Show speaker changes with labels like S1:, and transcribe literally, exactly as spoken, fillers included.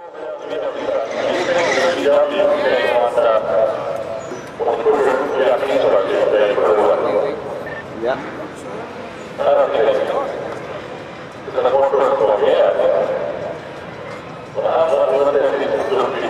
S1: Yeah.
S2: Because I want to go, yeah. Well, I want to let that